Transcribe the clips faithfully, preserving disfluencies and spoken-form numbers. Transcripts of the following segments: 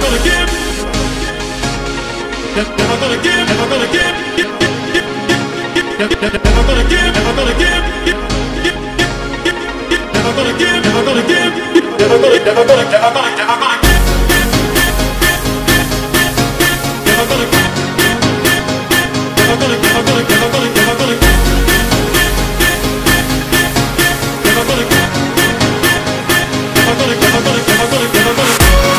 gonna give, never gonna give, never gonna give, never gonna give, never gonna give, never gonna give, never gonna give, never gonna give, never gonna, never gonna, never gonna, never gonna give, never gonna give, never gonna, never gonna, never gonna, never gonna give, never gonna give, never gonna, never gonna, never gonna, never gonna.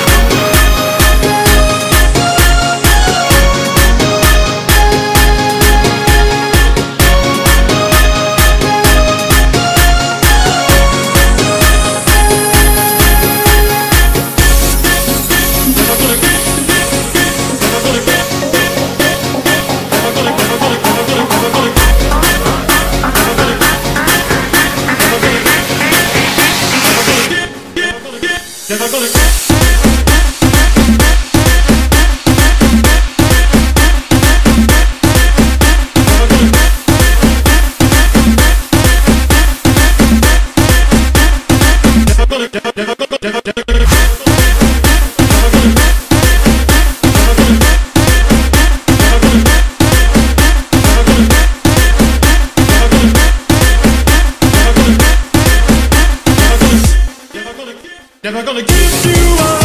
Never gonna get. Never gonna give you up.